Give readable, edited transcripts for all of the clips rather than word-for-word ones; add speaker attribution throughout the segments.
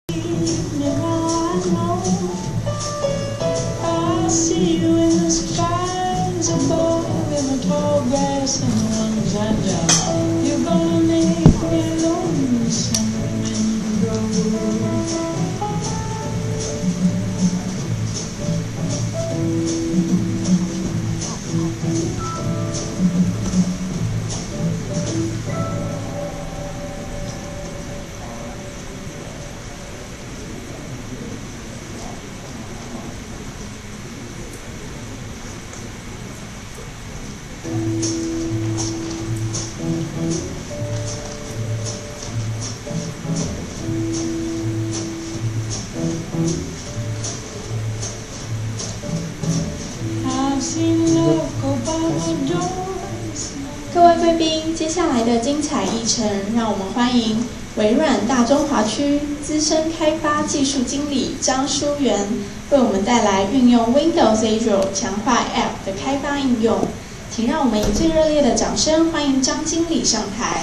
Speaker 1: I see you in the skies above, in the tall grass and the ones I love. You're gonna make me lonesome and go. I've seen love go by my doors.
Speaker 2: 各位贵宾，接下来的精彩议程，让我们欢迎微软大中华区资深开发技术经理张淑媛为我们带来运用 Windows Azure 强化 App 的开发应用。请让我们以最热烈的掌声欢迎张经理上台。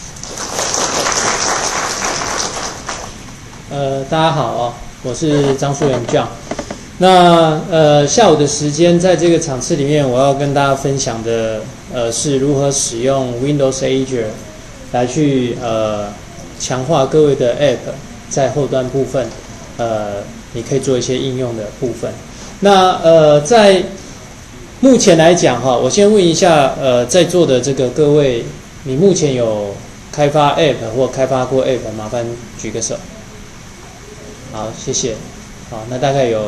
Speaker 3: 大家好哦，我是张淑媛 John。那下午的时间，在这个场次里面，我要跟大家分享的是如何使用 Windows Azure 来去强化各位的 App 在后端部分，你可以做一些应用的部分。那在目前来讲哈，我先问一下在座的这个各位，你目前有开发 App 或开发过 App， 麻烦举个手。好，谢谢。好，那大概有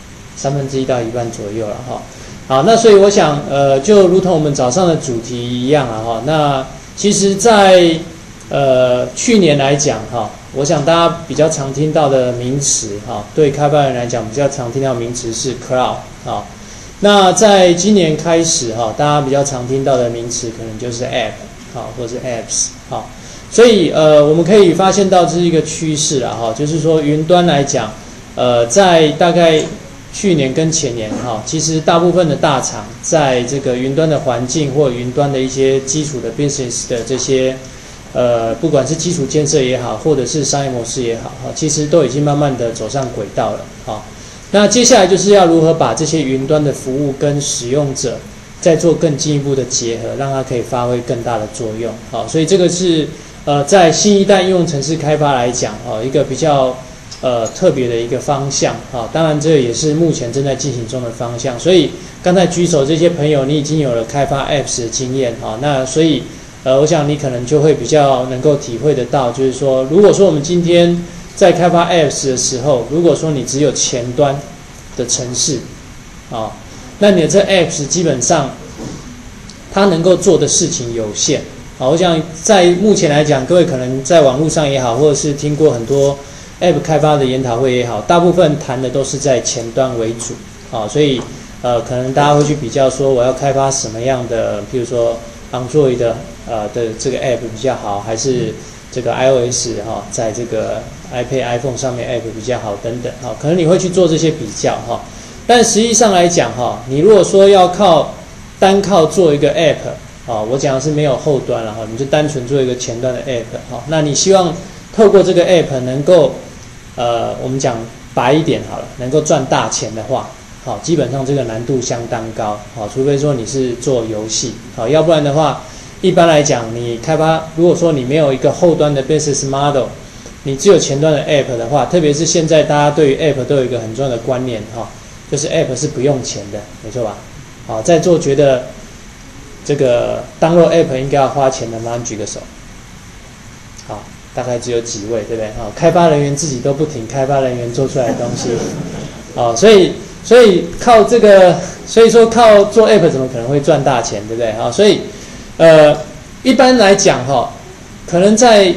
Speaker 3: 1/3到1半左右了哈。好，那所以我想就如同我们早上的主题一样啊哈，那其实在去年来讲哈，我想大家比较常听到的名词哈，对开发人来讲比较常听到的名词是 Cloud 啊。那在今年开始哈，大家比较常听到的名词可能就是 App 好，或者是 Apps 好。所以我们可以发现到这是一个趋势啦哈，就是说云端来讲，在大概去年跟前年哈，其实大部分的大厂在这个云端的环境或云端的一些基础的 business 的这些不管是基础建设也好，或者是商业模式也好哈，其实都已经慢慢的走上轨道了哈。那接下来就是要如何把这些云端的服务跟使用者再做更进一步的结合，让它可以发挥更大的作用好，所以这个是在新一代应用程式开发来讲一个比较特别的一个方向啊，当然这也是目前正在进行中的方向。所以刚才举手这些朋友，你已经有了开发 Apps 的经验啊，那所以我想你可能就会比较能够体会得到，就是说，如果说我们今天在开发 Apps 的时候，如果说你只有前端的程式啊，那你的这 Apps 基本上它能够做的事情有限。好，我想在目前来讲，各位可能在网络上也好，或者是听过很多 App 开发的研讨会也好，大部分谈的都是在前端为主。好，所以可能大家会去比较说，我要开发什么样的，譬如说 Android 的这个 App 比较好，还是这个 iOS 哈，在这个 iPad、iPhone 上面 App 比较好等等。好，可能你会去做这些比较哈。但实际上来讲哈，你如果说要单靠做一个 App。我讲的是没有后端了哈，你就单纯做一个前端的 App 哈。那你希望透过这个 App 能够我们讲白一点好了，能够赚大钱的话，好，基本上这个难度相当高，好，除非说你是做游戏，好，要不然的话，一般来讲你开发，如果说你没有一个后端的 business model， 你只有前端的 App 的话，特别是现在大家对于 App 都有一个很重要的观念哈，就是 App 是不用钱的，没错吧？好，在座觉得这个download App 应该要花钱的，麻烦举个手。好，大概只有几位，对不对？开发人员自己都不挺开发人员做出来的东西，所以靠这个，所以说靠做 App 怎么可能会赚大钱，对不对？所以一般来讲可能在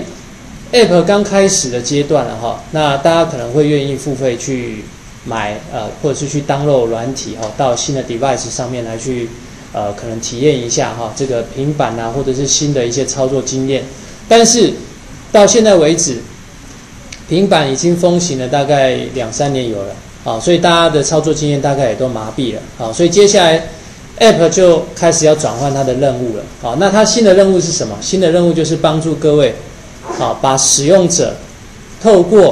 Speaker 3: App 刚开始的阶段那大家可能会愿意付费去买或者是去 download 软体到新的 device 上面来去。可能体验一下这个平板啊，或者是新的一些操作经验。但是到现在为止，平板已经风行了大概2-3年有了，所以大家的操作经验大概也都麻痹了，所以接下来 App 就开始要转换它的任务了，那它新的任务是什么？新的任务就是帮助各位，把使用者透过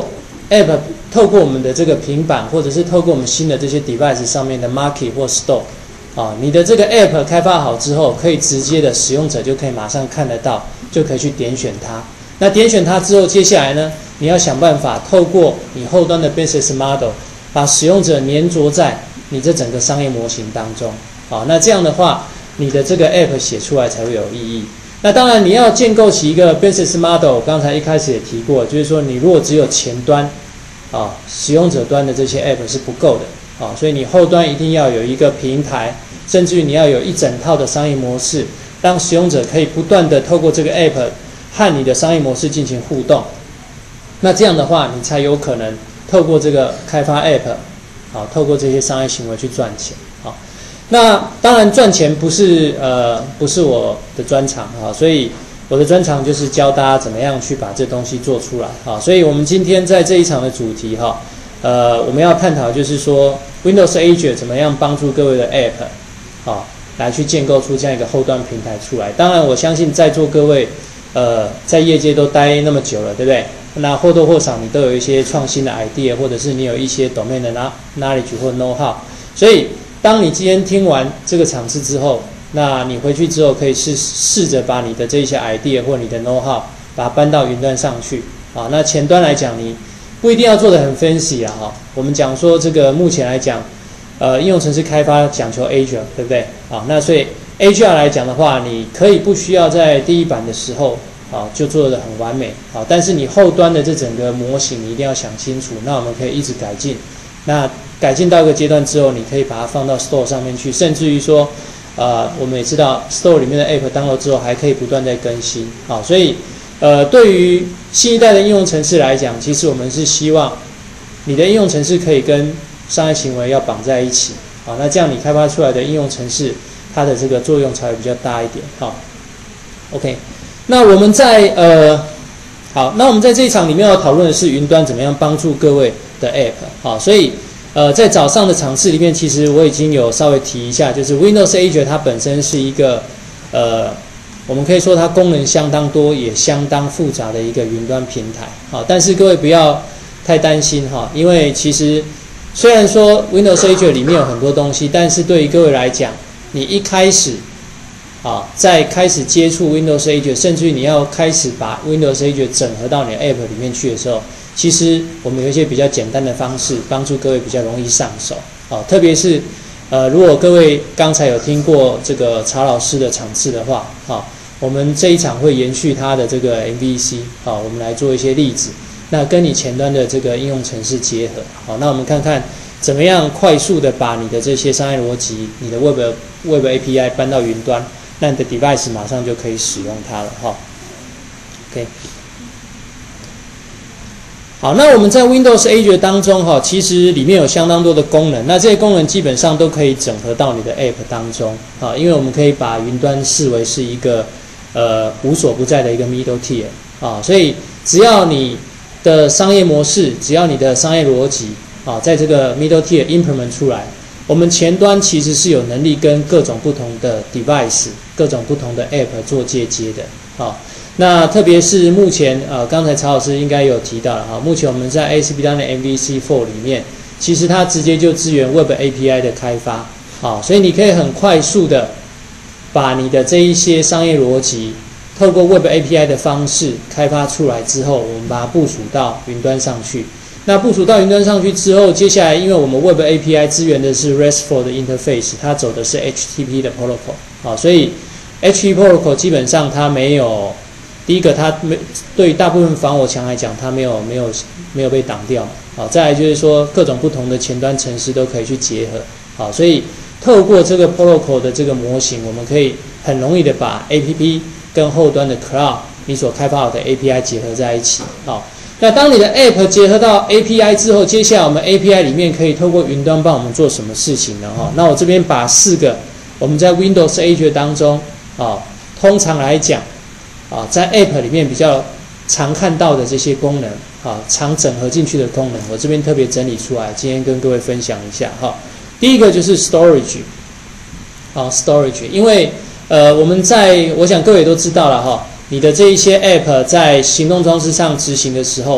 Speaker 3: App 透过我们的这个平板，或者是透过我们新的这些 device 上面的 Market 或 Store， 你的这个 App 开发好之后，可以直接的使用者就可以马上看得到，就可以去点选它。那点选它之后，接下来呢，你要想办法透过你后端的 Business Model， 把使用者粘着在你这整个商业模型当中。那这样的话，你的这个 App 写出来才会有意义。那当然，你要建构起一个 Business Model， 刚才一开始也提过，就是说你如果只有前端使用者端的这些 App 是不够的所以你后端一定要有一个平台，甚至于你要有一整套的商业模式，让使用者可以不断的透过这个 App 和你的商业模式进行互动。那这样的话，你才有可能透过这个开发 App， 透过这些商业行为去赚钱。那当然赚钱不是我的专长所以我的专长就是教大家怎么样去把这东西做出来所以我们今天在这一场的主题我们要探讨就是说 Windows Azure 怎么样帮助各位的 App 来去建构出这样一个后端平台出来。当然我相信在座各位在业界都待那么久了，对不对？那或多或少你都有一些创新的 idea， 或者是你有一些 domain 的 knowledge 或 know how， 所以当你今天听完这个场次之后，那你回去之后可以试着把你的这些 idea 或你的 know how 把它搬到云端上去那前端来讲，你不一定要做得很 fancy 我们讲说这个目前来讲应用程式开发讲求 Azure， 对不对那所以 Azure 来讲的话，你可以不需要在第一版的时候就做得很完美但是你后端的这整个模型你一定要想清楚，那我们可以一直改进。那改进到一个阶段之后，你可以把它放到 Store 上面去，甚至于说我们也知道 Store 里面的 App download 之后还可以不断在更新所以对于新一代的应用程式来讲，其实我们是希望你的应用程式可以跟商业行为要绑在一起那这样你开发出来的应用程式它的这个作用才会比较大一点OK， 那我们在那我们在这一场里面要讨论的是云端怎么样帮助各位的 App所以在早上的场次里面，其实我已经有稍微提一下，就是 Windows Azure 它本身是一个我们可以说它功能相当多也相当复杂的一个云端平台但是各位不要太担心因为其实虽然说 Windows Azure 里面有很多东西，但是对于各位来讲，你一开始在开始接触 Windows Azure， 甚至于你要开始把 Windows Azure 整合到你的 App 里面去的时候，其实我们有一些比较简单的方式帮助各位比较容易上手特别是如果各位刚才有听过这个曹老师的场次的话我们这一场会延续他的这个 MVC 我们来做一些例子，那跟你前端的这个应用程式结合那我们看看怎么样快速的把你的这些商业逻辑，你的 Web API 搬到云端，那你的 device 马上就可以使用它了OK， 好，那我们在 Windows Azure 当中其实里面有相当多的功能，那这些功能基本上都可以整合到你的 App 当中因为我们可以把云端视为是一个无所不在的一个 middle tier 所以只要你的商业模式，只要你的商业逻辑在这个 middle tier implement 出来，我们前端其实是有能力跟各种不同的 device、各种不同的 App 做接的那特别是目前刚才曹老师应该有提到了目前我们在 ASP.NET MVC4 里面，其实它直接就支援 Web API 的开发所以你可以很快速的把你的这一些商业逻辑透过 Web API 的方式开发出来之后，我们把它部署到云端上去。那部署到云端上去之后，接下来因为我们 Web API 支援的是 RESTful 的 interface， 它走的是 HTTP 的 protocol所以 HTTP protocol 基本上它没有，第一个它对于大部分防火墙来讲，它没有被挡掉再来就是说各种不同的前端程式都可以去结合所以透过这个 protocol 的这个模型，我们可以很容易的把 APP 跟后端的 Cloud 你所开发好的 API 结合在一起那当你的 App 结合到 API 之后，接下来我们 API 里面可以透过云端帮我们做什么事情呢那我这边把4个我们在 Windows Azure 当中通常来讲在 App 里面比较常看到的这些功能常整合进去的功能，我这边特别整理出来，今天跟各位分享一下第一个就是 Storage Storage， 因为我想各位都知道了你的这一些 App 在行动装置上执行的时候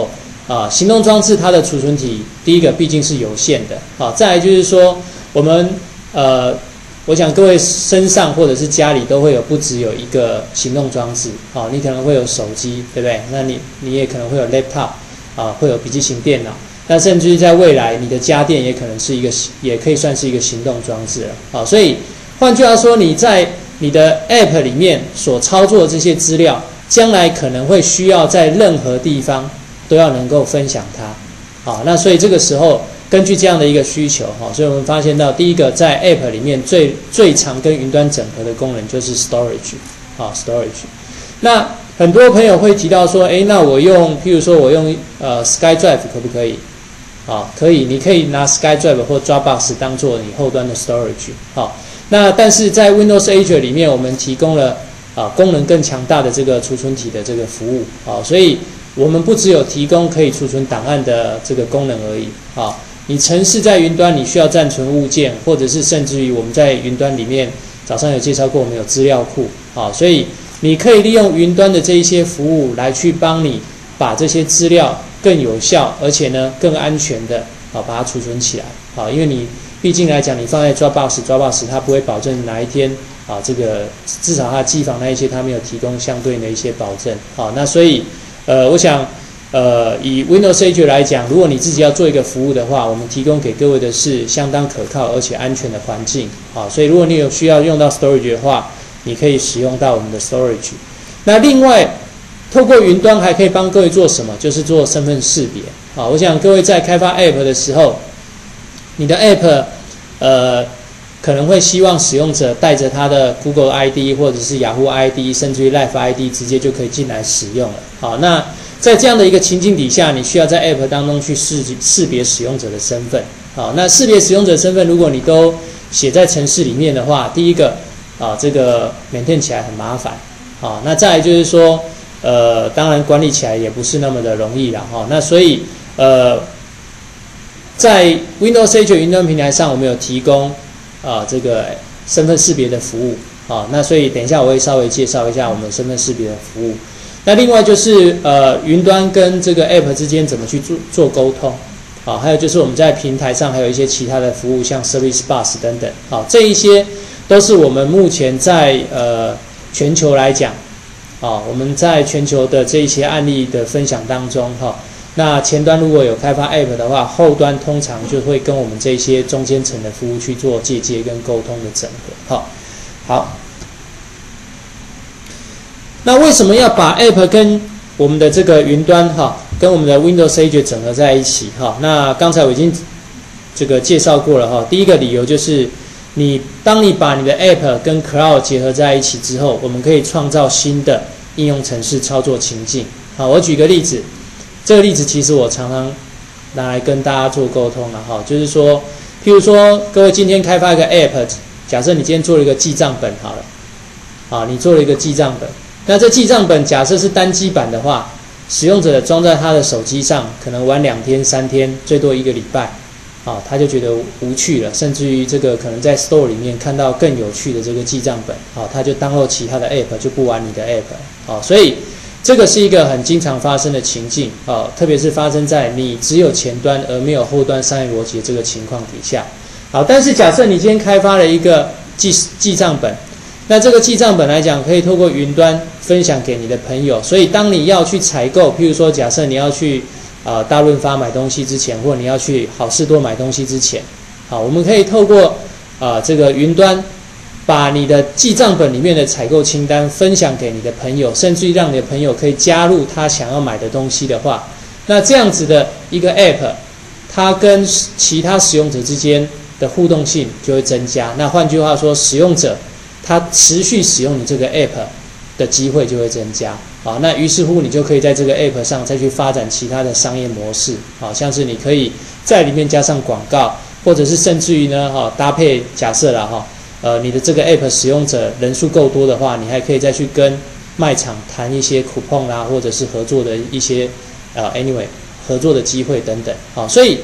Speaker 3: 行动装置它的储存体，第一个毕竟是有限的，再来就是说我们我想各位身上或者是家里都会有不只有一个行动装置，你可能会有手机，对不对？那你也可能会有 laptop，会有笔记型电脑，那甚至于在未来你的家电也可能是也可以算是一个行动装置了，所以换句话说，你在你的 app 里面所操作的这些资料，将来可能会需要在任何地方都要能够分享它，那所以这个时候根据这样的一个需求，所以我们发现到第一个在 App 里面最常跟云端整合的功能就是 Storage， 那很多朋友会提到说，那譬如说我用SkyDrive 可不可以？可以，你可以拿 SkyDrive 或 Dropbox 当做你后端的 Storage，那但是在 Windows Azure 里面，我们提供了功能更强大的这个储存体的这个服务，所以我们不只有提供可以储存档案的这个功能而已，你程式在云端，你需要暂存物件，或者是甚至于我们在云端里面，早上有介绍过，我们有资料库，所以你可以利用云端的这一些服务来去帮你把这些资料更有效，而且呢更安全的把它储存起来，因为你毕竟来讲，你放在 Dropbox 它不会保证哪一天这个至少它机房那一些它没有提供相对的一些保证，那所以我想。以 Windows Azure 来讲，如果你自己要做一个服务的话，我们提供给各位的是相当可靠而且安全的环境，所以如果你有需要用到 Storage 的话，你可以使用到我们的 Storage。那另外，透过云端还可以帮各位做什么？就是做身份识别。我想各位在开发 App 的时候，你的 App 可能会希望使用者带着他的 Google ID 或者是 Yahoo ID， 甚至于 Live ID 直接就可以进来使用了。那在这样的一个情境底下，你需要在 App 当中去识别使用者的身份。那识别使用者身份，如果你都写在程式里面的话，第一个这个 maintain 起来很麻烦。那再来就是说，当然管理起来也不是那么的容易啦。那所以在 Windows Azure 云端平台上，我们有提供这个身份识别的服务。那所以等一下我会稍微介绍一下我们身份识别的服务。那另外就是云端跟这个 App 之间怎么去做沟通，还有就是我们在平台上还有一些其他的服务，像 Service Bus 等等，这一些都是我们目前在全球来讲，我们在全球的这一些案例的分享当中，那前端如果有开发 App 的话，后端通常就会跟我们这些中间层的服务去做借接跟沟通的整合。好。那为什么要把 App 跟我们的这个云端跟我们的 Windows Azure 整合在一起？那刚才我已经这个介绍过了。第一个理由就是当你把你的 App 跟 Cloud 结合在一起之后，我们可以创造新的应用程式操作情境。我举个例子，这个例子其实我常常拿来跟大家做沟通了，就是说，譬如说各位今天开发一个 App， 假设你今天做了一个记账本好了，你做了一个记账本。那这记账本假设是单机版的话，使用者装在他的手机上，可能玩2天3天，最多1个礼拜，他就觉得无趣了，甚至于这个可能在 Store 里面看到更有趣的这个记账本，他就download其他的 App， 就不玩你的 App，所以这个是一个很经常发生的情境，特别是发生在你只有前端而没有后端商业逻辑的这个情况底下。但是假设你今天开发了一个记账本，那这个记账本来讲，可以透过云端分享给你的朋友，所以当你要去采购，譬如说假设你要去大润发买东西之前，或者你要去好事多买东西之前，我们可以透过这个云端，把你的记账本里面的采购清单分享给你的朋友，甚至于让你的朋友可以加入他想要买的东西的话，那这样子的一个 App， 它跟其他使用者之间的互动性就会增加。那换句话说，使用者他持续使用你这个 App 的机会就会增加，那于是乎你就可以在这个 App 上再去发展其他的商业模式，像是你可以在里面加上广告，或者是甚至于呢搭配假设啦你的这个 App 使用者人数够多的话，你还可以再去跟卖场谈一些 coupon 啦，或者是合作的一些anyway 合作的机会等等，所以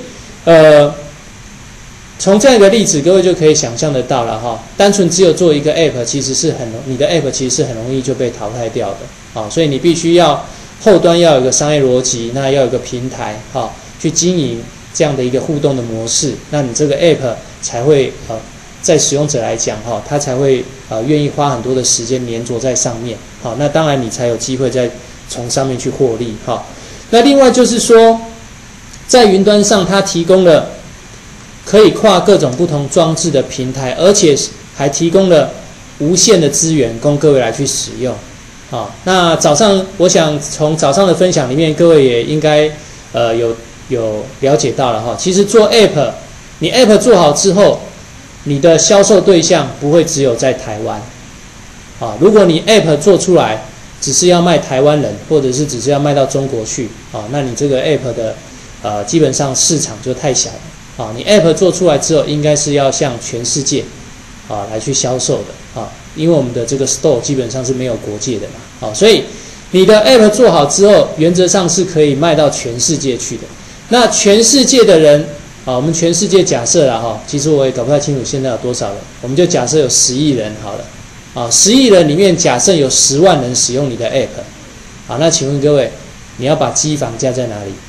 Speaker 3: 从这样一个例子，各位就可以想象得到了单纯只有做一个 App， 其实是你的 App 其实是很容易就被淘汰掉的，所以你必须要后端要有一个商业逻辑，那要有一个平台，去经营这样的一个互动的模式，那你这个 App 才会在使用者来讲，他才会愿意花很多的时间黏着在上面，那当然你才有机会再从上面去获利，那另外就是说，在云端上它提供了可以跨各种不同装置的平台，而且还提供了无限的资源供各位来去使用。那早上我想从早上的分享里面，各位也应该有了解到了，其实做 App， 你 App 做好之后，你的销售对象不会只有在台湾。如果你 App 做出来只是要卖台湾人，或者是只是要卖到中国去，那你这个 App 的基本上市场就太小了。你 App 做出来之后，应该是要向全世界来去销售的，因为我们的这个 Store 基本上是没有国界的嘛，所以你的 App 做好之后，原则上是可以卖到全世界去的。那全世界的人，我们全世界假设啦，其实我也搞不太清楚现在有多少人，我们就假设有10亿人好了，10亿人里面假设有10万人使用你的 App， 那请问各位，你要把机房架在哪里？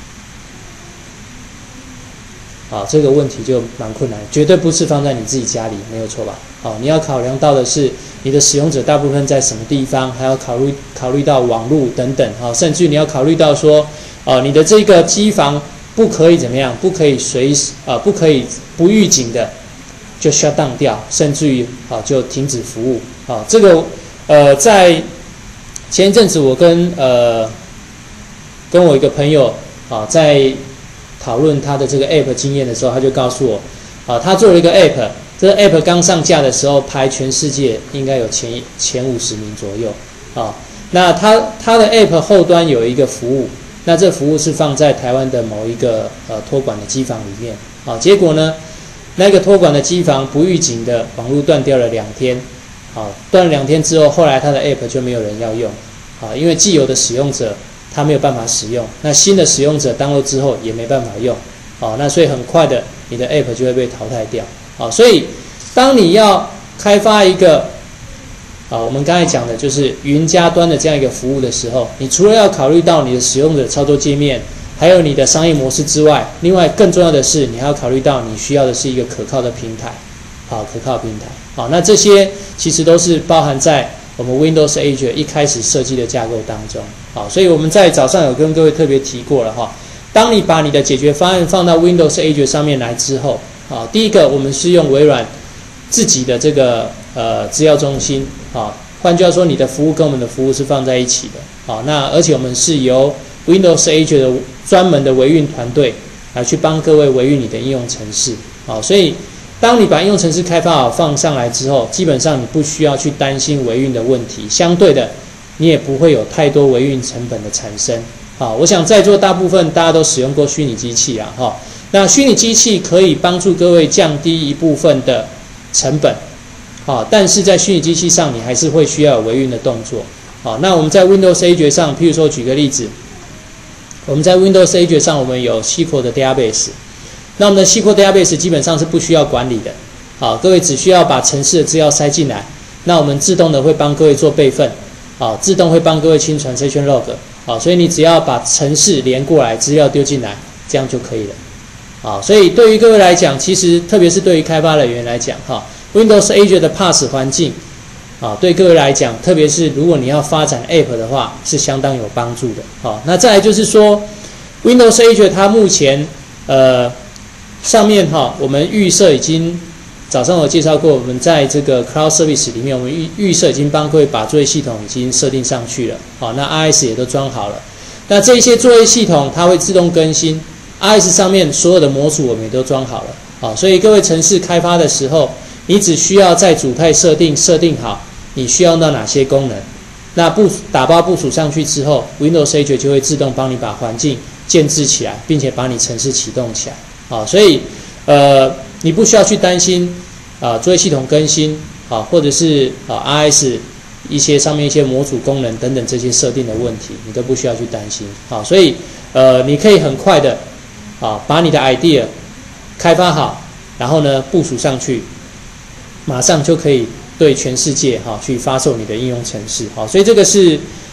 Speaker 3: 这个问题就蛮困难，绝对不是放在你自己家里，没有错吧？你要考量到的是你的使用者大部分在什么地方，还要考虑到网络等等，甚至你要考虑到说，你的这个机房不可以怎么样，不可以不可以不预警的就 shut down 掉，甚至于就停止服务。这个在前一阵子我跟我一个朋友在讨论他的这个 App 经验的时候，他就告诉我，他做了一个 App， 这个 App 刚上架的时候排全世界应该有前50名左右，那他的 App 后端有一个服务，那这服务是放在台湾的某一个托管的机房里面，结果呢，那个托管的机房不预警的网络断掉了2天，断了2天之后，后来他的 App 就没有人要用，因为既有的使用者他没有办法使用，那新的使用者download之后也没办法用，那所以很快的你的 App 就会被淘汰掉，所以当你要开发一个我们刚才讲的就是云家端的这样一个服务的时候，你除了要考虑到你的使用者操作界面，还有你的商业模式之外，另外更重要的是你还要考虑到你需要的是一个可靠的平台，可靠平台，那这些其实都是包含在我们 Windows Azure 一开始设计的架构当中，所以我们在早上有跟各位特别提过了，当你把你的解决方案放到 Windows Azure 上面来之后，第一个我们是用微软自己的这个资料中心，换句话说，你的服务跟我们的服务是放在一起的，那而且我们是由 Windows Azure 的专门的维运团队来去帮各位维运你的应用程式，所以当你把应用程式开发好放上来之后，基本上你不需要去担心维运的问题，相对的你也不会有太多维运成本的产生。我想在座大部分大家都使用过虚拟机器啦，那虚拟机器可以帮助各位降低一部分的成本，但是在虚拟机器上你还是会需要有维运的动作。那我们在 Windows Azure 上，譬如说举个例子，我们在 Windows Azure 上我们有 SQL 的 database， 那我们的 SQL database 基本上是不需要管理的，各位只需要把程式的资料塞进来，那我们自动的会帮各位做备份，自动会帮各位清传 session log， 所以你只要把程式连过来，资料丢进来，这样就可以了。所以对于各位来讲，其实特别是对于开发人员来讲，Windows Azure 的 PaaS 环境对各位来讲，特别是如果你要发展 App 的话，是相当有帮助的。那再来就是说 Windows Azure 它目前上面我们预设已经早上有介绍过，我们在这个 Cloud Service 里面，我们预设已经帮各位把作业系统已经设定上去了，那 RS 也都装好了。那这些作业系统它会自动更新， RS 上面所有的模组我们也都装好了，所以各位程式开发的时候，你只需要在主态设定好你需要到哪些功能，那打包部署上去之后， Windows Azure 就会自动帮你把环境建置起来，并且把你程式启动起来，所以你不需要去担心作业系统更新或者是RS 上面一些模组功能等等这些设定的问题，你都不需要去担心，所以你可以很快的把你的 idea 开发好，然后呢部署上去，马上就可以对全世界去发售你的应用程式，所以这个是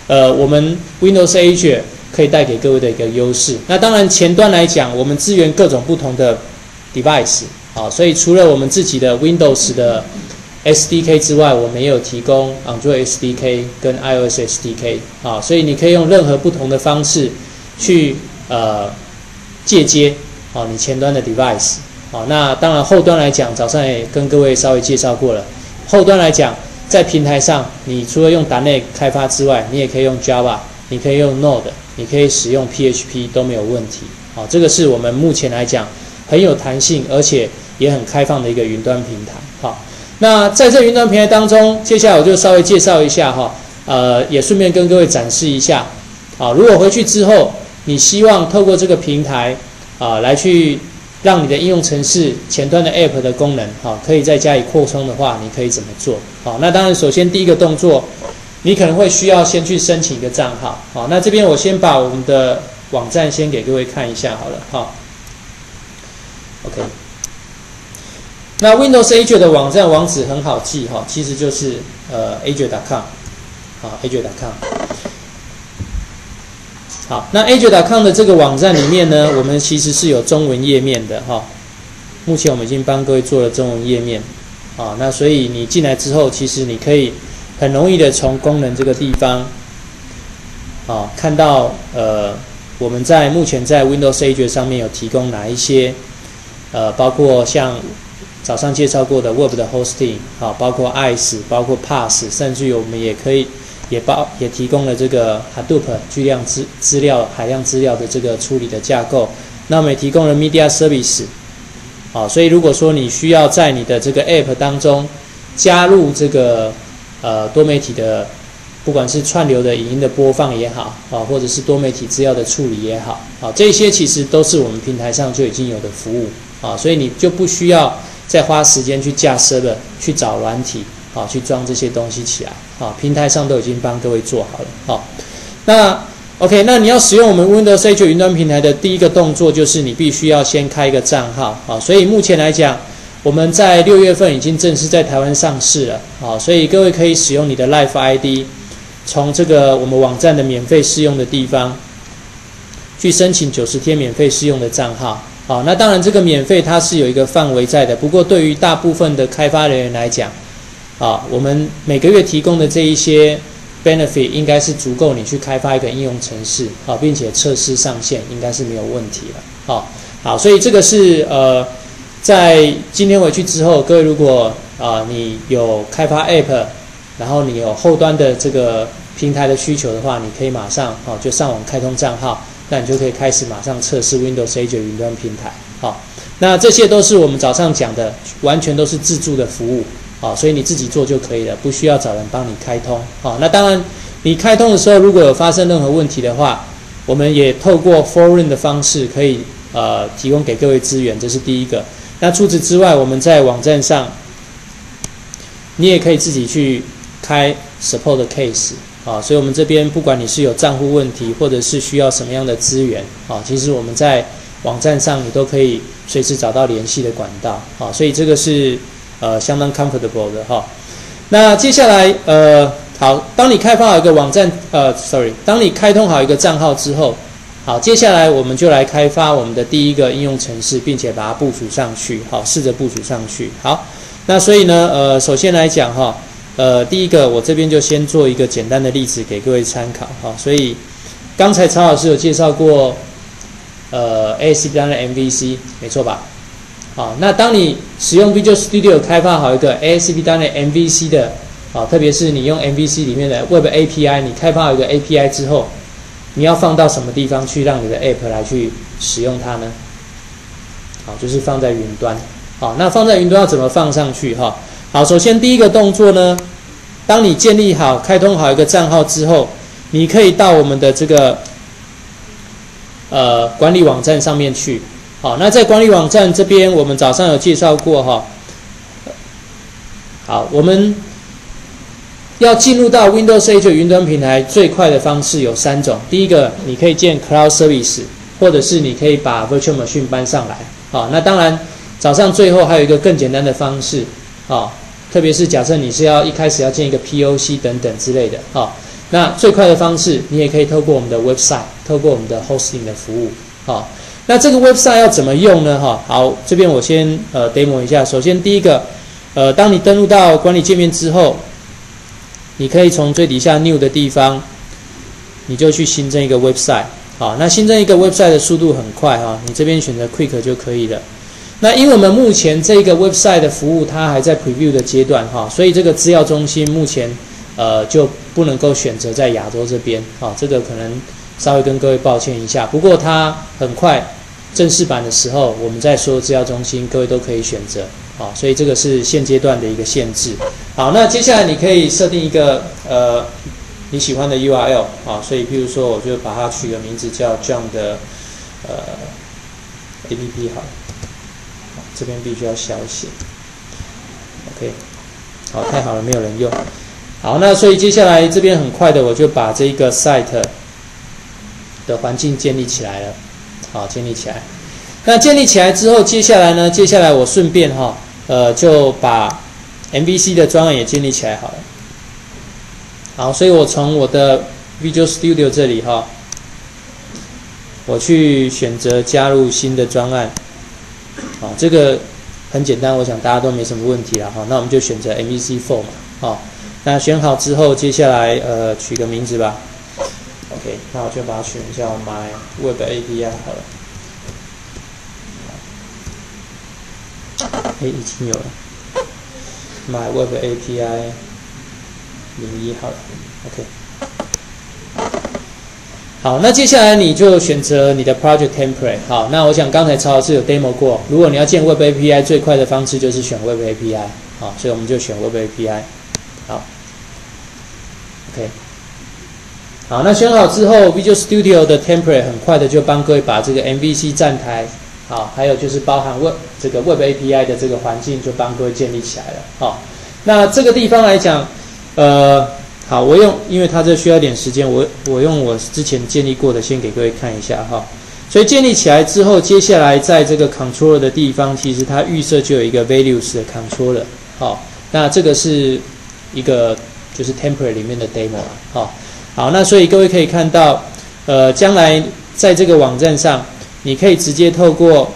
Speaker 3: 我们 Windows Azure 可以带给各位的一个优势。那当然前端来讲，我们支援各种不同的 device， 所以除了我们自己的 Windows 的 SDK 之外，我们也有提供 Android SDK 跟 iOS SDK， 所以你可以用任何不同的方式去借接你前端的 device。那当然后端来讲，早上也跟各位稍微介绍过了。后端来讲，在平台上，你除了用 .NET 开发之外，你也可以用 Java， 你可以用 Node， 你可以使用 PHP 都没有问题。这个是我们目前来讲很有弹性，而且也很开放的一个云端平台。好，那在这云端平台当中，接下来我就稍微介绍一下也顺便跟各位展示一下。如果回去之后，你希望透过这个平台来去让你的应用程式前端的 App 的功能可以再加以扩充的话，你可以怎么做？那当然首先第一个动作，你可能会需要先去申请一个账号。那这边我先把我们的网站先给各位看一下好了。OK， 那 Windows Azure 的网站网址很好记其实就是azure.com azure.com。好，那 azure.com 的这个网站里面呢，我们其实是有中文页面的目前我们已经帮各位做了中文页面那所以你进来之后，其实你可以很容易的从功能这个地方看到我们目前在 Windows Azure 上面有提供哪一些包括像早上介绍过的 Web 的 Hosting 包括 ICE， 包括 PaaS， 甚至于我们也可以也提供了这个 Hadoop 巨量资料海量资料的这个处理的架构。那我们也提供了 Media Service， 所以如果说你需要在你的这个 App 当中加入这个多媒体的，不管是串流的影音的播放也好或者是多媒体资料的处理也好这些其实都是我们平台上就已经有的服务所以你就不需要再花时间去架 server 去找软体去装这些东西起来平台上都已经帮各位做好了那 OK， 那你要使用我们 Windows Azure 云端平台的第一个动作就是你必须要先开一个账号所以目前来讲，我们在6月份已经正式在台湾上市了所以各位可以使用你的 Live ID， 从这个我们网站的免费试用的地方去申请90天免费试用的账号那当然这个免费它是有一个范围在的，不过对于大部分的开发人员来讲我们每个月提供的这一些 benefit 应该是足够你去开发一个应用程式并且测试上线应该是没有问题了好，所以这个是在今天回去之后，各位如果你有开发 App， 然后你有后端的这个平台的需求的话，你可以马上就上网开通账号，那你就可以开始马上测试 Windows Azure 云端平台那这些都是我们早上讲的，完全都是自助的服务所以你自己做就可以了，不需要找人帮你开通那当然你开通的时候如果有发生任何问题的话，我们也透过 forum 的方式可以提供给各位资源，这是第一个。那除此之外，我们在网站上你也可以自己去开 support case所以我们这边不管你是有账户问题或者是需要什么样的资源其实我们在网站上你都可以随时找到联系的管道所以这个是相当 comfortable 的那接下来好，当你开发好一个网站当你开通好一个账号之后，好，接下来我们就来开发我们的第一个应用程式，并且把它部署上去试着部署上去。好，那所以呢首先来讲第一个我这边就先做一个简单的例子给各位参考所以刚才曹老师有介绍过ASP 端的 MVC 没错吧那当你使用 Visual Studio 开发好一个 ASP 端的 MVC 的特别是你用 MVC 里面的 Web API， 你开发好一个 API 之后，你要放到什么地方去让你的 App 来去使用它呢？就是放在云端那放在云端要怎么放上去好，首先第一个动作呢，当你建立好开通好一个账号之后，你可以到我们的这个管理网站上面去那在管理网站这边我们早上有介绍过好，我们要进入到 Windows Azure 云端平台最快的方式有3种，第一个你可以建 Cloud Service， 或者是你可以把 Virtual Machine 搬上来那当然早上最后还有一个更简单的方式特别是假设你是一开始要建一个 POC 等等之类的那最快的方式，你也可以透过我们的 website， 透过我们的 hosting 的服务。好，那这个 website 要怎么用呢？好，这边我先demo 一下。首先第一个，当你登录到管理界面之后，你可以从最底下 new 的地方，你就去新增一个 website。好，那新增一个 website 的速度很快哈，你这边选择 quick 就可以了。那因为我们目前这个 website 的服务它还在 preview 的阶段哈，所以这个资料中心目前就不能够选择在亚洲这边啊，这个可能稍微跟各位抱歉一下。不过它很快正式版的时候，我们在所有资料中心各位都可以选择啊，所以这个是现阶段的一个限制。好，那接下来你可以设定一个你喜欢的 URL 啊，所以譬如说我就把它取个名字叫 John 的APP 好了，这边必须要小写 ，OK， 好，太好了，没有人用。好，那所以接下来这边很快的我就把这个 site 的环境建立起来了，好，建立起来。那建立起来之后，接下来我顺便就把 MVC 的专案也建立起来好了。好，所以我从我的 Visual Studio 这里我去选择加入新的专案。好，这个很简单，我想大家都没什么问题了。好，那我们就选择 MVC4 嘛。好，那选好之后，接下来取个名字吧。OK， 那我就把它取名叫 My Web API 好了。已经有了 My Web API 01好了 ，OK。好，那接下来你就选择你的 Project Template。好，那我想刚才曹老师有 demo 过，如果你要建 Web API， 最快的方式就是选 Web API。好，所以我们就选 Web API。好 ，OK。好，那选好之后 ，Visual Studio 的 Template 很快的就帮各位把这个 MVC 站台，好，还有就是包含这个 Web API 的这个环境，就帮各位建立起来了。好，那这个地方来讲，好，因为它这需要点时间，我用我之前建立过的，先给各位看一下哈。所以建立起来之后，接下来在这个 controller 的地方，其实它预设就有一个 values 的 controller。好，那这个是一个就是 template 里面的 demo 啦。好，那所以各位可以看到，将来在这个网站上，你可以直接透过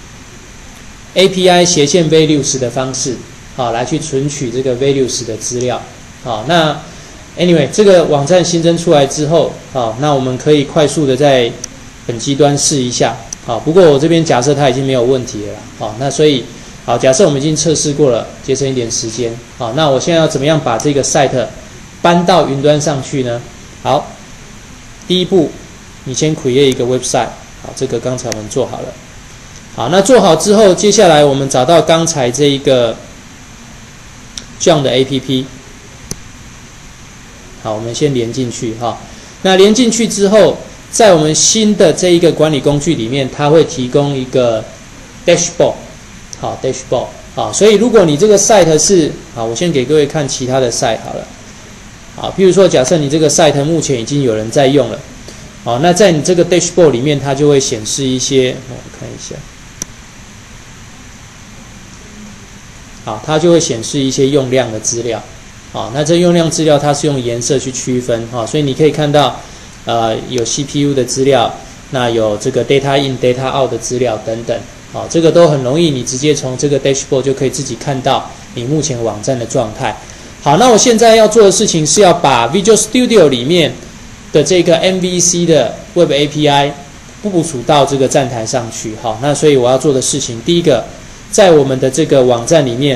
Speaker 3: API 斜线 values 的方式，好，来去存取这个 values 的资料。好，那 anyway 这个网站新增出来之后，好，那我们可以快速的在本机端试一下。好，不过我这边假设它已经没有问题了啦。好，那所以好，假设我们已经测试过了，节省一点时间。好，那我现在要怎么样把这个 site 搬到云端上去呢？好，第一步，你先 create 一个 website。好，这个刚才我们做好了。好，那做好之后，接下来我们找到刚才这一个 John 的 APP。好，我们先连进去哈。那连进去之后，在我们新的这一个管理工具里面，它会提供一个 dashboard。好 ，dashboard。好，所以如果你这个 site 是好，我先给各位看其他的 site 好了。好，譬如说，假设你这个 site 目前已经有人在用了。好，那在你这个 dashboard 里面，它就会显示一些，我看一下。好，它就会显示一些用量的资料。好，那这用量资料它是用颜色去区分，所以你可以看到，有 CPU 的资料，那有这个 data in、data out 的资料等等，好，这个都很容易，你直接从这个 dashboard 就可以自己看到你目前网站的状态。好，那我现在要做的事情是要把 Visual Studio 里面的这个 MVC 的 Web API 部署到这个站台上去。好，那所以我要做的事情，第一个，在我们的这个网站里面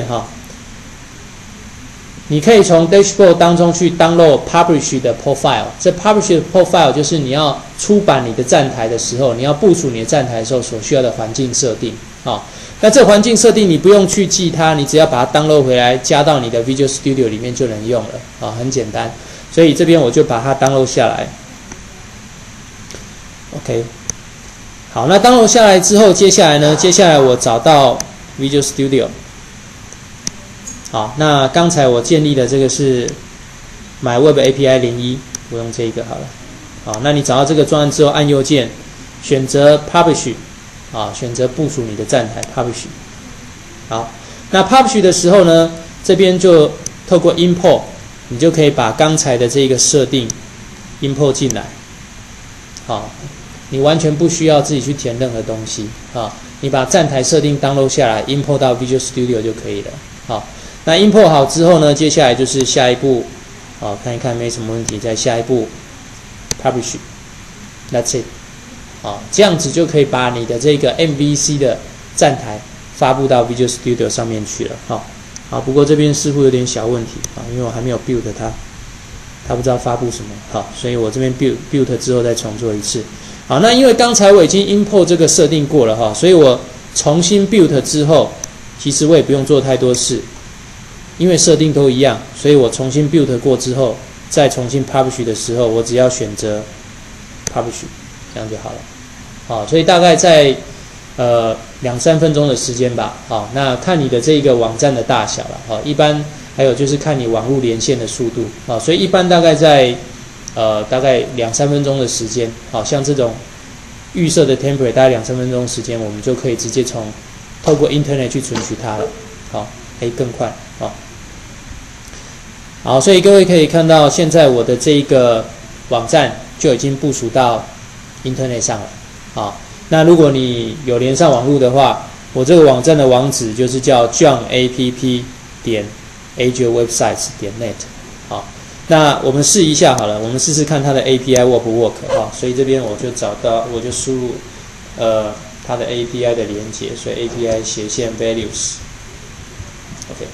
Speaker 3: 你可以从 dashboard 当中去 download publish 的 profile。这 publish 的 profile 就是你要出版你的站台的时候，你要部署你的站台的时候所需要的环境设定。那这环境设定你不用去记它，你只要把它 download 回来，加到你的 Visual Studio 里面就能用了。很简单。所以这边我就把它 download 下来。OK。好，那 download 下来之后，接下来我找到 Visual Studio。好，那刚才我建立的这个是 My Web API 01，我用这个好了。好，那你找到这个专案之后，按右键选择 Publish， 选择部署你的站台 Publish。好，那 Publish 的时候呢，这边就透过 Import， 你就可以把刚才的这个设定 import 进来，好，你完全不需要自己去填任何东西啊，你把站台设定 download 下来 ，import 到 Visual Studio 就可以了。好，那 import 好之后呢，接下来就是下一步，好，看一看没什么问题，再下一步 publish，that's it， 好，这样子就可以把你的这个 MVC 的站台发布到 Visual Studio 上面去了。好，不过这边似乎有点小问题啊，因为我还没有 build 它不知道发布什么，好，所以我这边 build 之后再重做一次。好，那因为刚才我已经 import 这个设定过了哈，所以我重新 build 之后，其实我也不用做太多事，因为设定都一样，所以我重新 build 过之后，再重新 publish 的时候，我只要选择 publish， 这样就好了。好，所以大概在2-3分钟的时间吧。好，那看你的这个网站的大小了。好，一般还有就是看你网络连线的速度。好，所以一般大概在大概2-3分钟的时间。好，像这种预设的 template 大概2-3分钟的时间，我们就可以直接透过 Internet 去存取它了。好，更快。好，所以各位可以看到，现在我的这个网站就已经部署到 Internet 上了。好，那如果你有连上网络的话，我这个网站的网址就是叫 johnapp.azureWebsites.net。好，那我们试一下好了，我们试试看它的 API work 不 work。好，所以这边我就我就输入它的 API 的连接，所以 API values。OK。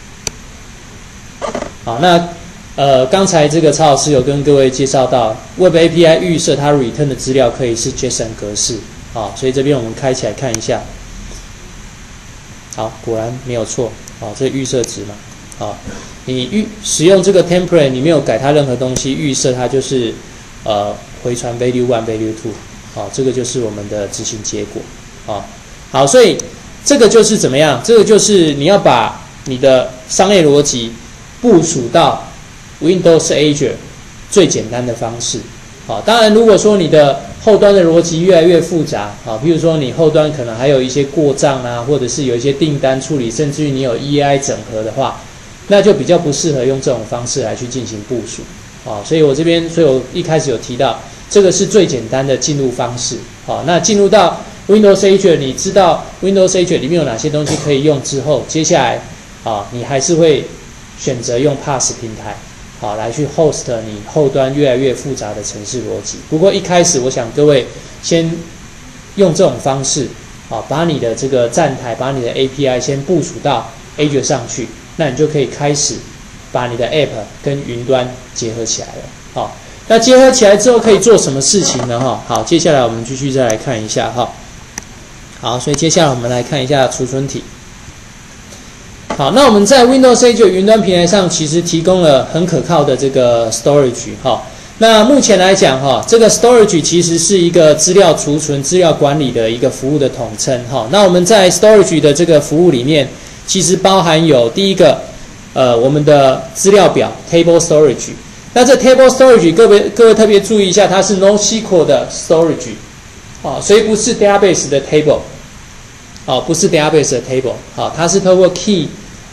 Speaker 3: 好，那刚才这个曹老师有跟各位介绍到 Web API 预设它 return 的资料可以是 JSON 格式。好，所以这边我们开起来看一下。好，果然没有错。好，这预设值嘛。好，你使用这个 template， 你没有改它任何东西，预设它就是回传 value 1、value 2。好，这个就是我们的执行结果。好，所以这个就是怎么样？这个就是你要把你的商业逻辑部署到 Windows Azure 最简单的方式。好，当然如果说你的后端的逻辑越来越复杂，好，譬如说你后端可能还有一些过账啊，或者是有一些订单处理，甚至于你有 EAI 整合的话，那就比较不适合用这种方式来去进行部署。好，所以我一开始有提到，这个是最简单的进入方式。好，那进入到 Windows Azure， 你知道 Windows Azure 里面有哪些东西可以用之后，接下来你还是会选择用 PaaS 平台。好，来去 host 你后端越来越复杂的程式逻辑。不过一开始，我想各位先用这种方式，把你的这个站台，把你的 API 先部署到 Azure 上去，那你就可以开始把你的 App 跟云端结合起来了。好，那结合起来之后可以做什么事情呢？好，接下来我们继续再来看一下。好，所以接下来我们来看一下储存体。好，那我们在 Windows Azure 云端平台上其实提供了很可靠的这个 storage。那目前来讲这个 storage 其实是一个资料储存、资料管理的一个服务的统称。那我们在 storage 的这个服务里面，其实包含有第一个我们的资料表 table storage。那这 table storage 各位特别注意一下，它是 NoSQL 的 storage。所以不是 database 的 table。不是 database 的 table。它是透过 key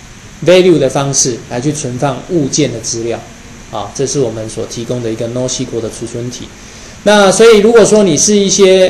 Speaker 3: value 的方式来去存放物件的资料。这是我们所提供的一个 NoSQL 的储存体。那所以如果说你是一些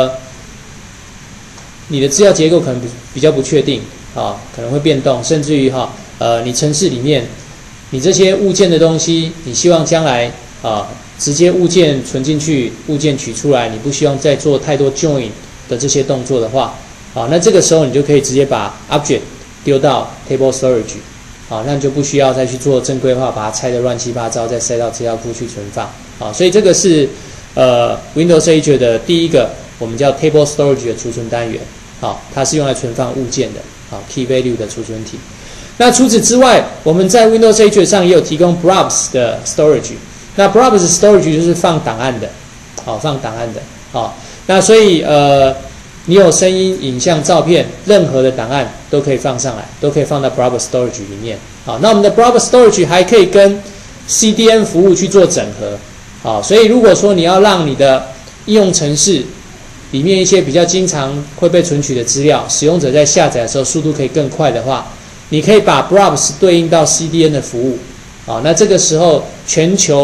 Speaker 3: 你的资料结构可能比较不确定，可能会变动，甚至于你程式里面你这些物件的东西，你希望将来直接物件存进去，物件取出来，你不希望再做太多 join 的这些动作的话，那这个时候你就可以直接把 object 丢到 table storage。那你就不需要再去做正规化，把它拆得乱七八糟，再塞到资料库去存放。所以这个是Windows Azure 的第一个我们叫 table storage 的储存单元。它是用来存放物件的key value 的储存体。那除此之外，我们在 Windows Azure 上也有提供 Blobs 的 storage。那 Blobs storage 就是放档案的，放档案的。那所以你有声音、影像、照片，任何的档案都可以放上来，都可以放到 Blobs storage 里面。那我们的 Blobs storage 还可以跟 CDN 服务去做整合。所以如果说你要让你的应用程式里面一些比较经常会被存取的资料，使用者在下载的时候速度可以更快的话，你可以把 Blobs 对应到 CDN 的服务。那这个时候全球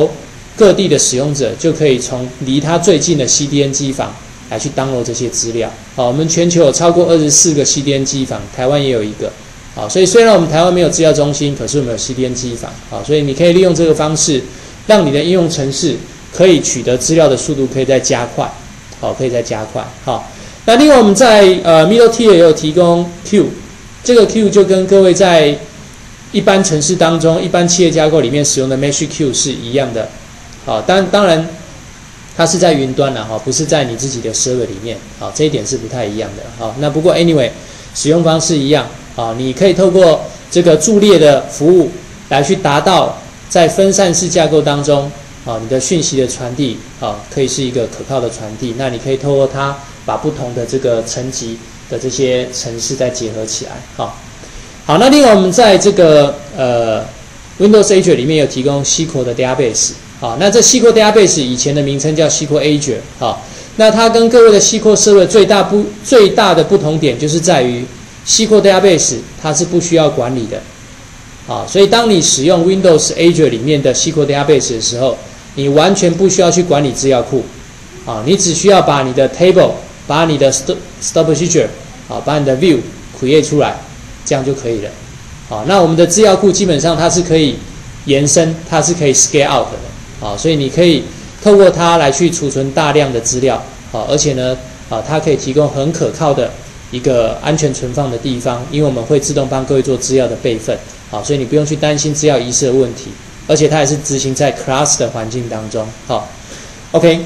Speaker 3: 各地的使用者就可以从离他最近的 CDN 机房来去 download 这些资料。好，我们全球有超过24个 CDN 机房，台湾也有一个。好，所以虽然我们台湾没有资料中心，可是我们有 CDN 机房。好，所以你可以利用这个方式，让你的应用程式可以取得资料的速度可以再加快。好，可以再加快。好，那另外我们在Middle Tier 也有提供 Q， 这个 Q 就跟各位在一般程式当中、一般企业架构里面使用的 Mesh Q 是一样的。好，当然它是在云端了哈，不是在你自己的 server 里面。好，这一点是不太一样的。好，那不过 anyway 使用方式一样。好，你可以透过这个柱列的服务来去达到在分散式架构当中，你的讯息的传递可以是一个可靠的传递。那你可以透过它把不同的这个层级的这些程式再结合起来。好，那另外我们在这个Windows Azure 里面有提供 SQL 的 database。好，那这 SQL database 以前的名称叫 SQL Azure。好，那它跟各位的 SQL Server 最大的不同点就是在于 SQL database 它是不需要管理的。好，所以当你使用 Windows Azure 里面的 SQL database 的时候，你完全不需要去管理资料库。好，你只需要把你的 table， 把你的 store procedure， 好，把你的 view create 出来，这样就可以了。好，那我们的资料库基本上它是可以延伸，它是可以 scale out 的。好，所以你可以透过它来去储存大量的资料。好，而且呢，它可以提供很可靠的一个安全存放的地方，因为我们会自动帮各位做资料的备份。好，所以你不用去担心资料遗失的问题，而且它也是执行在 class 的环境当中。好 ，OK。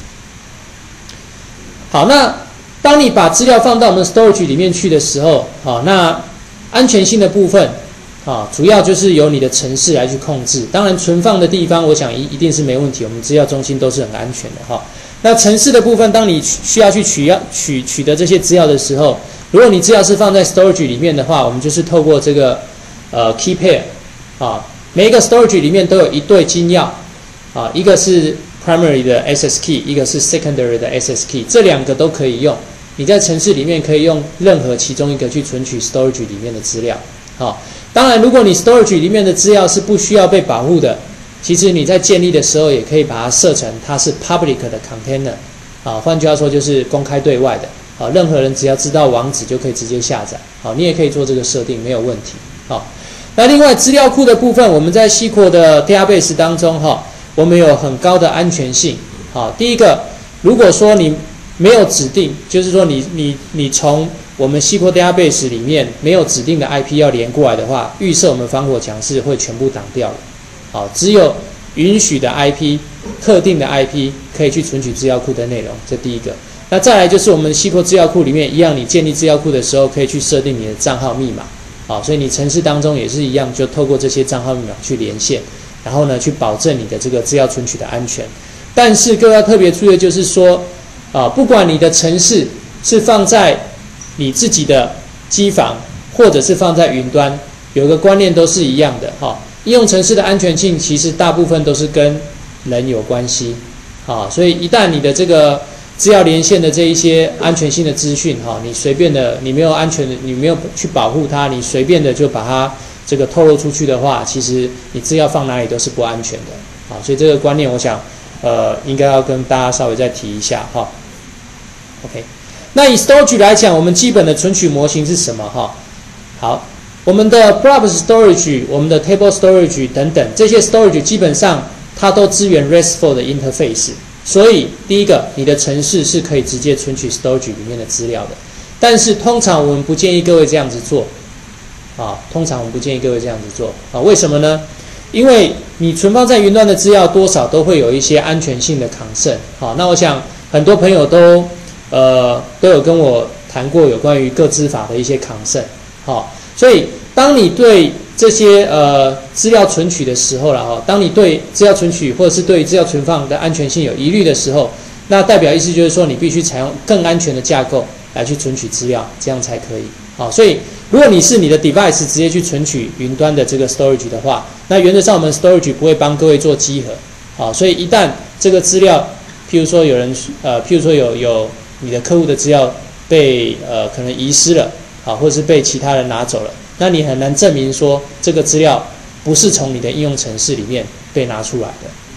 Speaker 3: 好，那当你把资料放到我们 storage 里面去的时候，好，那安全性的部分，主要就是由你的程式来去控制。当然，存放的地方，我想一定是没问题，我们资料中心都是很安全的哈。那程式的部分，当你需要去取得这些资料的时候，如果你资料是放在 storage 里面的话，我们就是透过这个key pair 每一个 storage 里面都有一对金钥一个是 primary 的 access key， 一个是 secondary 的 access key， 这两个都可以用。你在程式里面可以用任何其中一个去存取 storage 里面的资料。当然，如果你 storage 里面的资料是不需要被保护的，其实你在建立的时候也可以把它设成它是 public 的 container。换句话说就是公开对外的。任何人只要知道网址就可以直接下载。你也可以做这个设定，没有问题。那另外资料库的部分，我们在 SQL 的 database 当中，我们有很高的安全性。第一个，如果说你没有指定，就是说你从我们 SQL database 里面没有指定的 IP 要连过来的话，预设我们防火墙是会全部挡掉的。只有允许的 IP， 特定的 IP 可以去存取资料库的内容，这第一个。那再来就是我们 SQL 资料库里面一样，你建立资料库的时候可以去设定你的账号密码。所以你程式当中也是一样，就透过这些账号密码去连线，然后呢去保证你的这个资料存取的安全。但是各位要特别注意的就是说，不管你的程式是放在你自己的机房，或者是放在云端，有个观念都是一样的。应用程式的安全性其实大部分都是跟人有关系。所以一旦你的这个资料连线的这一些安全性的资讯，你随便的，你没有安全的，你没有去保护它，你随便的就把它这个透露出去的话，其实你资料放哪里都是不安全的。所以这个观念我想应该要跟大家稍微再提一下。OK， 那以 storage 来讲，我们基本的存取模型是什么？好，我们的 blob storage， 我们的 table storage 等等，这些 storage 基本上它都支援 RESTful 的 interface。所以第一个，你的程式是可以直接存取 storage 里面的资料的。但是通常我们不建议各位这样子做。通常我们不建议各位这样子做。为什么呢？因为你存放在云端的资料多少都会有一些安全性的 concern。那我想很多朋友都有跟我谈过有关于个资法的一些 concern。所以当你对这些资料存取的时候当你对资料存取或者是对资料存放的安全性有疑虑的时候，那代表意思就是说你必须采用更安全的架构来去存取资料，这样才可以。所以如果你是你的 device 直接去存取云端的这个 storage 的话，那原则上我们 storage 不会帮各位做稽核。所以一旦这个资料，譬如说有你的客户的资料被可能遗失了，或者是被其他人拿走了，那你很难证明说这个资料不是从你的应用程式里面被拿出来的。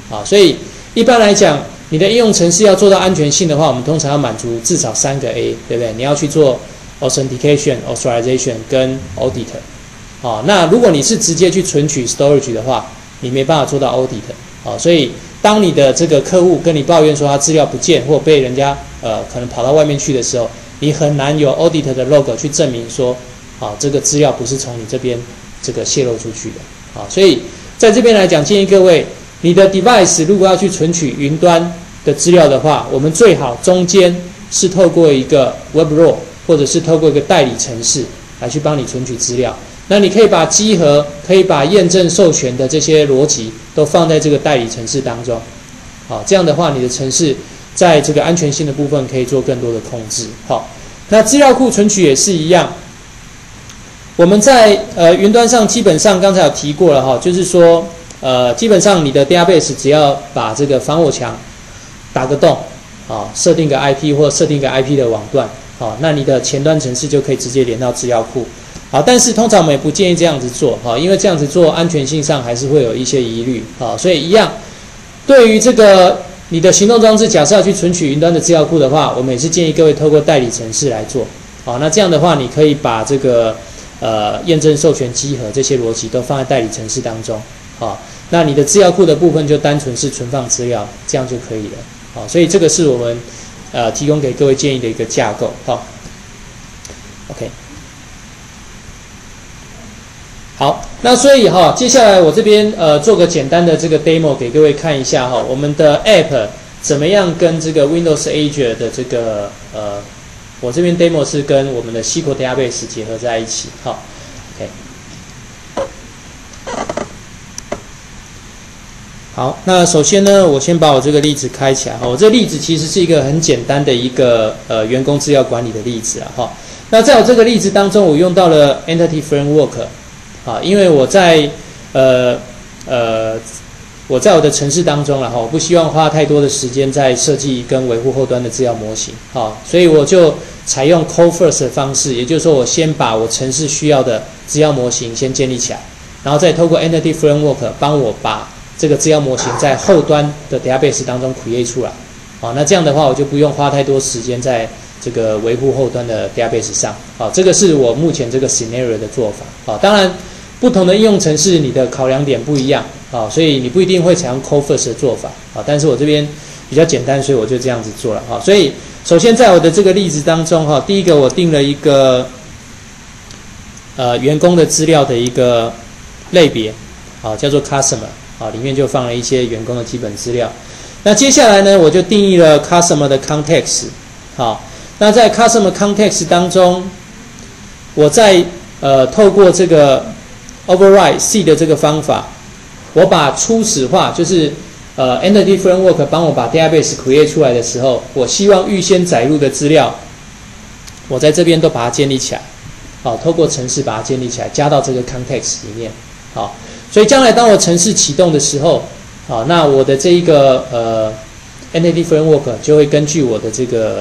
Speaker 3: 所以一般来讲，你的应用程式要做到安全性的话，我们通常要满足至少3个 A， 对不对？你要去做 authentication、authorization 跟 audit。那如果你是直接去存取 storage 的话，你没办法做到 audit。所以当你的这个客户跟你抱怨说他资料不见或被人家可能跑到外面去的时候，你很难有 audit 的 log 去证明说这个资料不是从你这边这个泄露出去的。所以在这边来讲，建议各位，你的 device 如果要去存取云端的资料的话，我们最好中间是透过一个 web role 或者是透过一个代理程式来去帮你存取资料。那你可以把稽核、可以把验证授权的这些逻辑都放在这个代理程式当中。这样的话，你的程式在这个安全性的部分可以做更多的控制。那资料库存取也是一样。我们在云端上基本上刚才有提过了就是说基本上你的 database 只要把这个防火墙打个洞设定个 IP 或设定个 IP 的网段那你的前端程式就可以直接连到资料库。但是通常我们也不建议这样子做因为这样子做安全性上还是会有一些疑虑所以一样，对于这个你的行动装置假设要去存取云端的资料库的话，我们也是建议各位透过代理程式来做。那这样的话，你可以把这个验证授权稽核这些逻辑都放在代理程式当中那你的资料库的部分就单纯是存放资料，这样就可以了所以这个是我们提供给各位建议的一个架构OK。好，那所以接下来我这边做个简单的这个 demo 给各位看一下我们的 app 怎么样跟这个 Windows Azure 的这个我这边 demo 是跟我们的 SQL Database 结合在一起OK。好，那首先呢，我先把我这个例子开起来我这个例子其实是一个很简单的一个员工资料管理的例子那在我这个例子当中，我用到了 Entity Framework。因为我在我的程式当中我不希望花太多的时间在设计跟维护后端的资料模型所以我就采用 Code First 的方式，也就是说我先把我程式需要的资料模型先建立起来，然后再透过 Entity Framework 帮我把这个资料模型在后端的 database 当中 create 出来那这样的话我就不用花太多时间在这个维护后端的 database 上这个是我目前这个 scenario 的做法当然不同的应用程式你的考量点不一样所以你不一定会采用 Code First 的做法但是我这边比较简单，所以我就这样子做了所以首先在我的这个例子当中第一个我定了一个员工的资料的一个类别叫做 Customer 里面就放了一些员工的基本资料。那接下来呢，我就定义了 Customer 的 Context 那在 Customer Context 当中，我在透过这个Override C 的这个方法，我把初始化，就是Entity Framework 帮我把 Database create 出来的时候，我希望预先载入的资料，我在这边都把它建立起来，透过程式把它建立起来，加到这个 Context 里面，所以将来当我程式启动的时候，那我的这一个Entity Framework 就会根据我的这个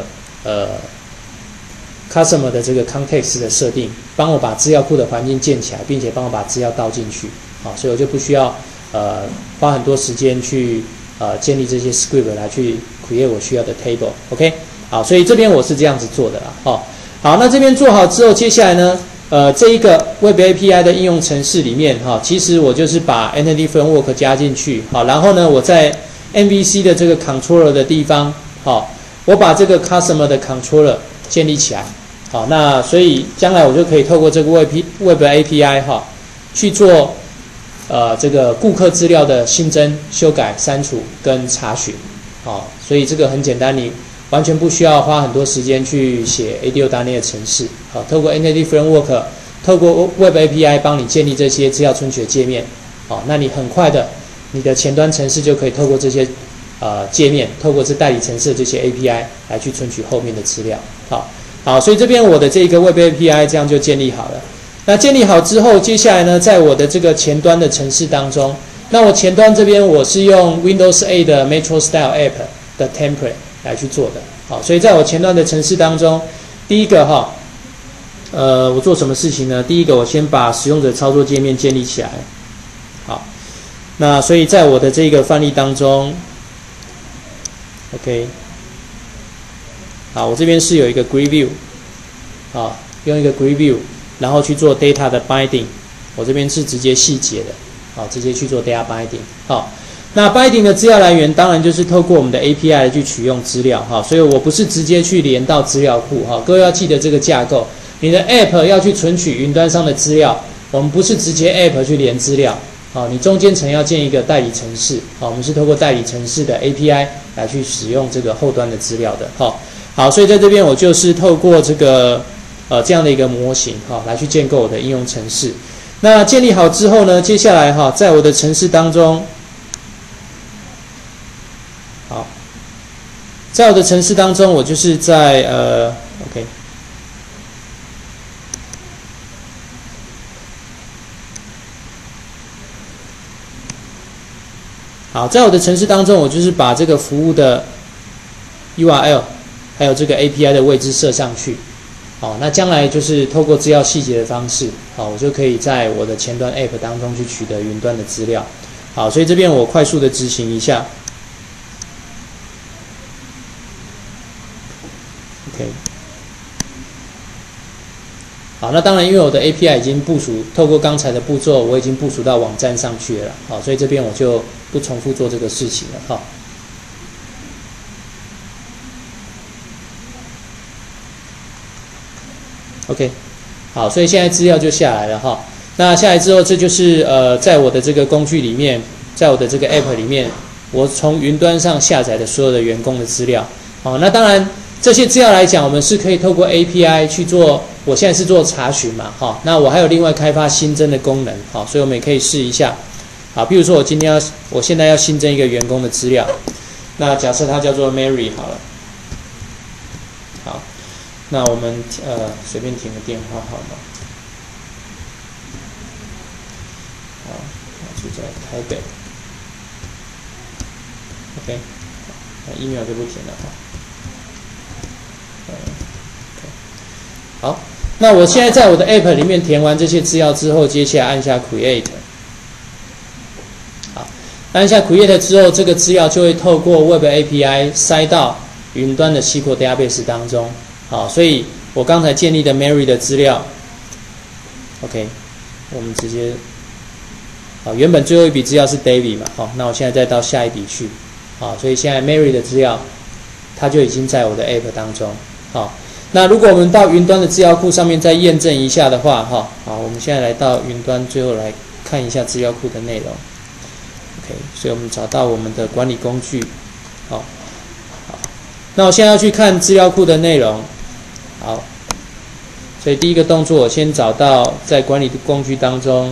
Speaker 3: Customer 的这个 context 的设定，帮我把资料库的环境建起来，并且帮我把资料倒进去，所以我就不需要花很多时间去建立这些 script 来去 create 我需要的 table，OK， 好，所以这边我是这样子做的啦，好，那这边做好之后，接下来呢，这一个 Web API 的应用程式里面，其实我就是把 Entity Framework 加进去，然后呢，我在 MVC 的这个 controller 的地方，我把这个 Customer 的 controller 建立起来。那所以将来我就可以透过这个 Web API 去做这个顾客资料的新增、修改、删除跟查询所以这个很简单，你完全不需要花很多时间去写 ADO.NET 的程式透过 Entity Framework， 透过 Web API 帮你建立这些资料存取的界面那你很快的，你的前端程式就可以透过这些界面，透过这代理程式的这些 API 来去存取后面的资料好，所以这边我的这个 Web API 这样就建立好了。那建立好之后，接下来呢，在我的这个前端的程式当中，那我前端这边我是用 Windows 8的 Metro Style App 的 template 来去做的。好，所以在我前端的程式当中，第一个我做什么事情呢？第一个我先把使用者操作界面建立起来。好， 那所以在我的这个范例当中 ，OK， 好，我这边是有一个 grid view， 啊，用一个 grid view， 然后去做 data 的 binding， 我这边是直接细节的，好，直接去做 data binding， 好。那 binding 的资料来源当然就是透过我们的 API 来去取用资料哈，所以我不是直接去连到资料库哈，各位要记得这个架构。你的 App 要去存取云端上的资料，我们不是直接 App 去连资料，好，你中间层要建一个代理程式，好，我们是透过代理程式的 API 来去使用这个后端的资料的，好，所以在这边我就是透过这个这样的一个模型哈，来去建构我的应用程式。那建立好之后呢，接下来哈，在我的程式当中。好，在我的程式当中，我就是在OK， 好，在我的程式当中，我就是把这个服务的 URL 还有这个 API 的位置设上去。好，那将来就是透过资料细节的方式，好，我就可以在我的前端 App 当中去取得云端的资料。好，所以这边我快速的执行一下。OK， 好，那当然，因为我的 API 已经部署，透过刚才的步骤，我已经部署到网站上去了，好，所以这边我就不重复做这个事情了，哈。OK， 好，所以现在资料就下来了，哈。那下来之后，这就是在我的这个工具里面，在我的这个 App 里面，我从云端上下载的所有的员工的资料，好，那当然。这些资料来讲，我们是可以透过 API 去做。我现在是做查询嘛，哈。那我还有另外开发新增的功能，好，所以我们也可以试一下。好，比如说我现在要新增一个员工的资料，那假设它叫做 Mary 好了。好，那我们随便填个电话号码。好，住在台北。OK， 那 email 就不填了哈。好，那我现在在我的 App 里面填完这些资料之后，接下来按下 Create。好，按下 Create 之后，这个资料就会透过 Web API 塞到云端的 SQL Database 当中。好，所以我刚才建立的 Mary 的资料 ，OK， 我们直接，好，原本最后一笔资料是 David 嘛，好，那我现在再到下一笔去，好，所以现在 Mary 的资料，它就已经在我的 App 当中，好。那如果我们到云端的资料库上面再验证一下的话，哈，好，我们现在来到云端，最后来看一下资料库的内容。OK， 所以我们找到我们的管理工具，好，那我现在要去看资料库的内容，好，所以第一个动作，我先找到在管理工具当中，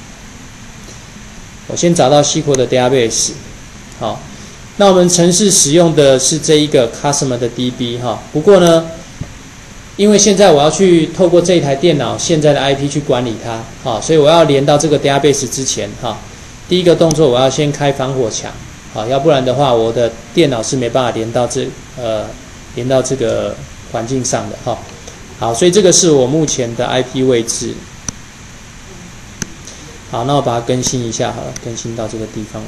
Speaker 3: 我先找到 SQL 的 database， 好，那我们程式使用的是这一个 customer 的 DB 哈，不过呢。因为现在我要去透过这一台电脑现在的 IP 去管理它，好，所以我要连到这个 database 之前，哈，第一个动作我要先开防火墙，好，要不然的话我的电脑是没办法连到这个环境上的，哈，好，所以这个是我目前的 IP 位置，好，那我把它更新一下好了，更新到这个地方来，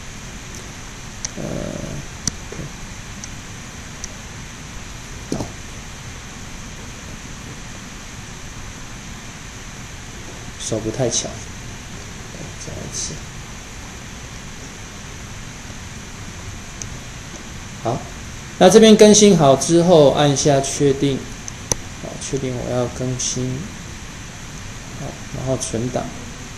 Speaker 3: 手不太巧，再来一次。好，那这边更新好之后，按下确定，好，确定我要更新，好，然后存档。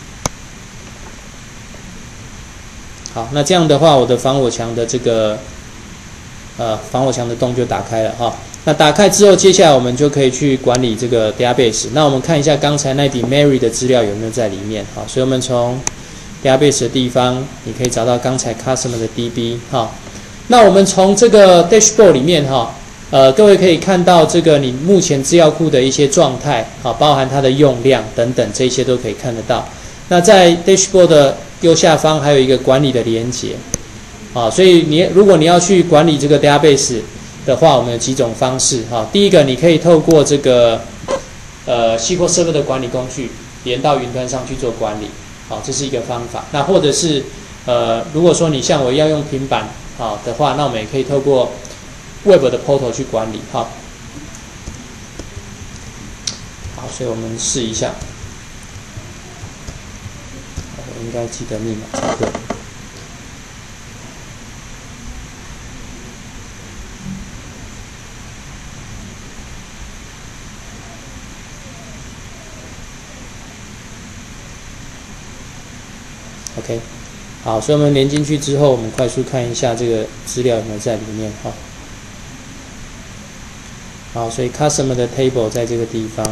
Speaker 3: 好，那这样的话，我的防火墙的这个防火墙的洞就打开了哈。那打开之后，接下来我们就可以去管理这个 database。那我们看一下刚才那笔 Mary 的资料有没有在里面。好，所以我们从 database 的地方，你可以找到刚才 customer 的 DB。哈，那我们从这个 dashboard 里面哈，各位可以看到这个你目前资料库的一些状态，好，包含它的用量等等，这些都可以看得到。那在 dashboard 的右下方还有一个管理的连结。啊，所以如果你要去管理这个 database 的话，我们有几种方式哈。第一个，你可以透过这个SQL Server 的管理工具连到云端上去做管理，好，这是一个方法。那或者是如果说你像我要用平板的话，那我们也可以透过 Web 的 Portal 去管理好，所以我们试一下，我应该记得密码才对。OK， 好，所以我们连进去之后，我们快速看一下这个资料有没有在里面哈。好，所以 Customer 的 Table 在这个地方。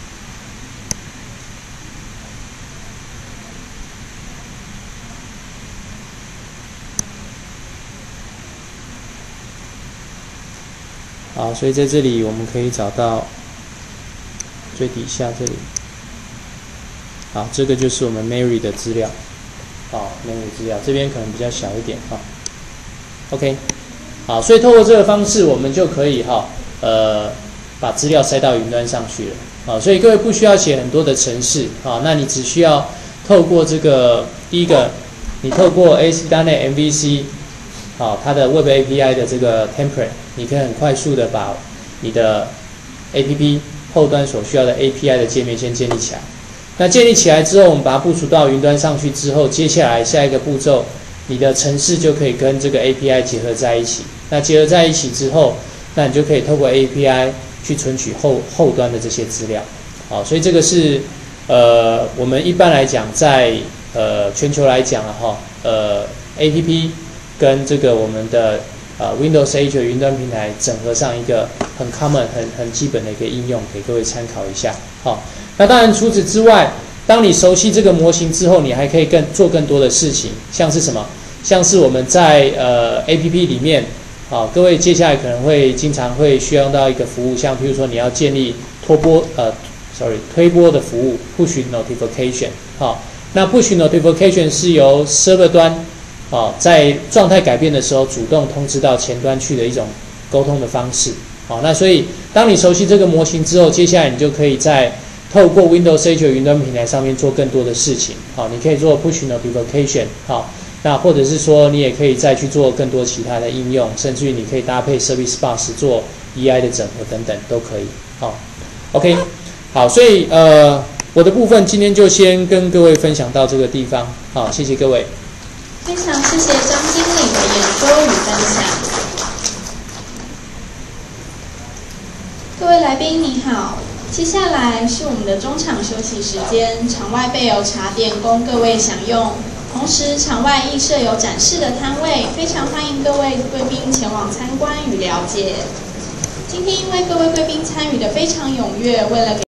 Speaker 3: 好，所以在这里我们可以找到最底下这里。好，这个就是我们 Mary 的资料。Mary 资料这边可能比较小一点哈。OK， 好，所以透过这个方式，我们就可以把资料塞到云端上去了。所以各位不需要写很多的程式那你只需要透过这个第一个，你透过 ASP.NET MVC 它的 Web API 的这个 template， 你可以很快速的把你的 APP 后端所需要的 API 的界面先建立起来。那建立起来之后，我们把它部署到云端上去之后，接下来下一个步骤，你的程式就可以跟这个 API 结合在一起。那结合在一起之后，那你就可以透过 API 去存取后端的这些资料。所以这个是我们一般来讲在全球来讲APP 跟这个我们的Windows Azure 云端平台整合上一个很 common 很基本的一个应用，给各位参考一下。那当然除此之外，当你熟悉这个模型之后，你还可以做更多的事情，像是什么？像是我们在APP 里面，各位接下来可能会经常会需要用到一个服务，像譬如说你要建立推播的服务 Push Notification。那 Push Notification 是由 Server 端在状态改变的时候主动通知到前端去的一种沟通的方式。那所以当你熟悉这个模型之后，接下来你就可以在透过 Windows Azure 云端平台上面做更多的事情。你可以做 Push Notification。那或者是说你也可以再去做更多其他的应用，甚至于你可以搭配 Service Bus 做 EI 的整合等等都可以。OK， 好，所以我的部分今天就先跟各位分享到这个地方。好，谢谢各位。
Speaker 2: 非常谢谢张经理的演说与分享。各位来宾你好，接下来是我们的中场休息时间，场外备有茶点供各位享用，同时场外亦设有展示的摊位，非常欢迎各位贵宾前往参观与了解。今天因为各位贵宾参与的非常踊跃，为了